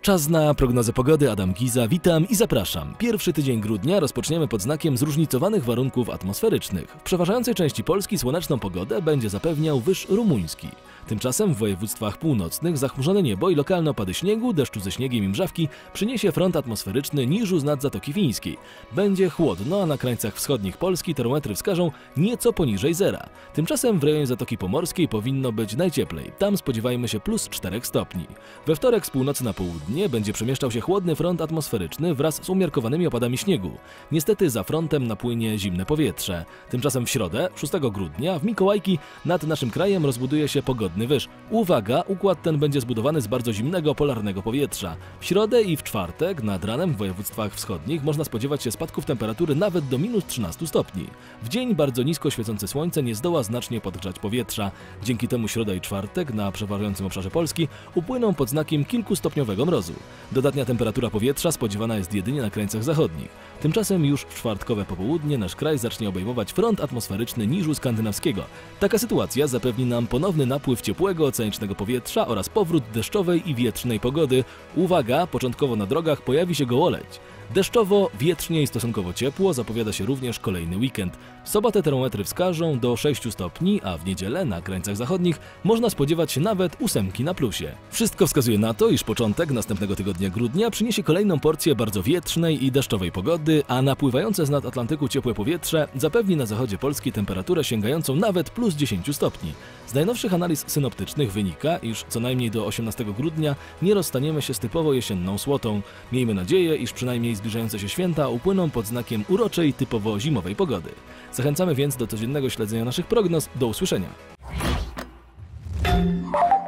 Czas na prognozę pogody. Adam Giza, witam i zapraszam. Pierwszy tydzień grudnia rozpoczniemy pod znakiem zróżnicowanych warunków atmosferycznych. W przeważającej części Polski słoneczną pogodę będzie zapewniał wyż rumuński. Tymczasem w województwach północnych zachmurzone niebo i lokalne opady śniegu, deszczu ze śniegiem i mrzawki przyniesie front atmosferyczny niżu z nad Zatoki Fińskiej. Będzie chłodno, a na krańcach wschodnich Polski termometry wskażą nieco poniżej zera. Tymczasem w rejonie Zatoki Pomorskiej powinno być najcieplej. Tam spodziewajmy się plus 4 stopni. We wtorek z północy na południe będzie przemieszczał się chłodny front atmosferyczny wraz z umiarkowanymi opadami śniegu. Niestety za frontem napłynie zimne powietrze. Tymczasem w środę, 6 grudnia, w Mikołajki nad naszym krajem rozbuduje się pogodny wyż. Uwaga, układ ten będzie zbudowany z bardzo zimnego polarnego powietrza. W środę i w czwartek nad ranem w województwach wschodnich można spodziewać się spadków temperatury nawet do minus 13 stopni. W dzień bardzo nisko świecące słońce nie zdoła znacznie podgrzać powietrza. Dzięki temu środa i czwartek na przeważającym obszarze Polski upłyną pod znakiem kilkustopniowego mrozu. Dodatnia temperatura powietrza spodziewana jest jedynie na krańcach zachodnich. Tymczasem już w czwartkowe popołudnie nasz kraj zacznie obejmować front atmosferyczny niżu skandynawskiego. Taka sytuacja zapewni nam ponowny napływ ciepłego, oceanicznego powietrza oraz powrót deszczowej i wietrznej pogody. Uwaga, początkowo na drogach pojawi się gołoleć. Deszczowo, wietrznie i stosunkowo ciepło zapowiada się również kolejny weekend. W sobotę termometry wskażą do 6 stopni, a w niedzielę na krańcach zachodnich można spodziewać się nawet 8 na plusie. Wszystko wskazuje na to, iż początek następnego tygodnia grudnia przyniesie kolejną porcję bardzo wietrznej i deszczowej pogody, a napływające z nad Atlantyku ciepłe powietrze zapewni na zachodzie Polski temperaturę sięgającą nawet plus 10 stopni. Z najnowszych analiz synoptycznych wynika, iż co najmniej do 18 grudnia nie rozstaniemy się z typowo jesienną słotą. Miejmy nadzieję, iż przynajmniej zbliżające się święta upłyną pod znakiem uroczej, typowo zimowej pogody. Zachęcamy więc do codziennego śledzenia naszych prognoz. Do usłyszenia!